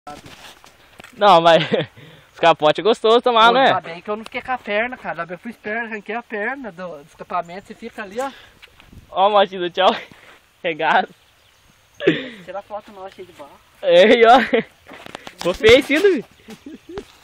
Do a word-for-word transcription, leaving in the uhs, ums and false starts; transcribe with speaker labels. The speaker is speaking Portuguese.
Speaker 1: Não, mas os capotes é gostoso tomar,
Speaker 2: Pô,
Speaker 1: né?
Speaker 2: ainda bem que eu não fiquei com a perna, cara. Ainda bem que eu fui esperto, arranquei a perna do, do escapamento. Você fica ali, ó.
Speaker 1: Ó a motinha do tchau. Regado.
Speaker 2: Tira a foto nossa cheia de barro.
Speaker 1: Ei, ó. Ficou feio sim, Davi.